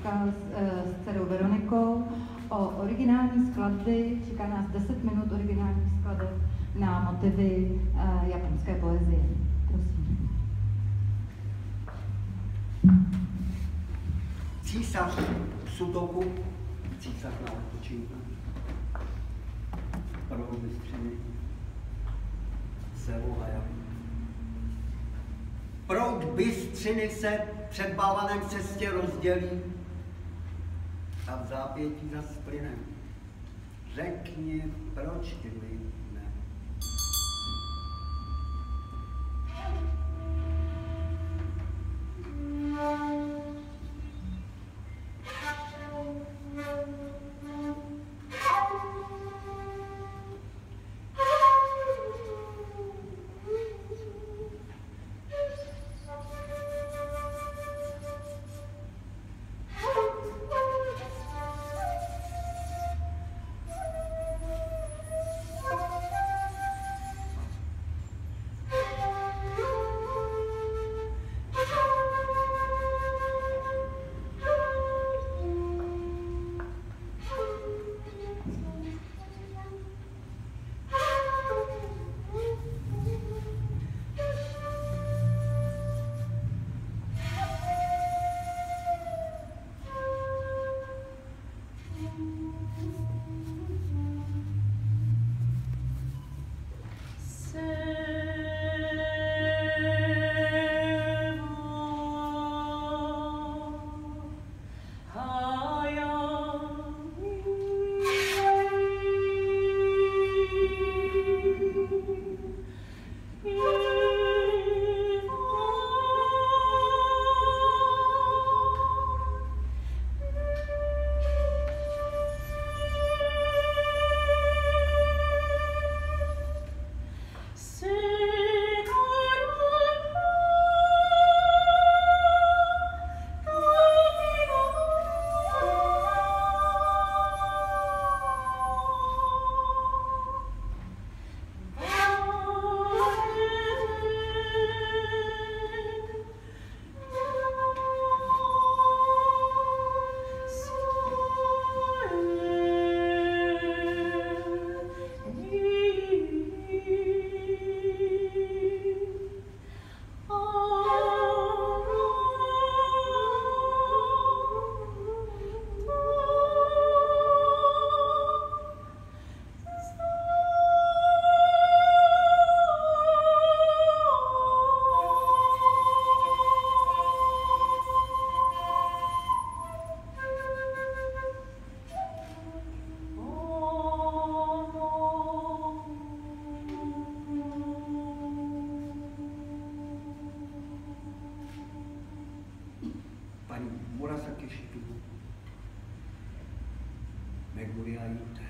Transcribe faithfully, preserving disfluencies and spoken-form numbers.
Vaška s, s dcerou Veronikou o originální skladby. Čeká nás deset minut originálních skladeb na motivy uh, japonské poezie. Prosím. Císař Sutoku, císař na odpočinku, prvou vystřeny, Sevu Hayabu. Proud bystřiny se před balvanem cestě rozdělí a v zápětí zas plyne. Řekni, proč ty mi ne? Murasaki Shikibu, Meguri Aite.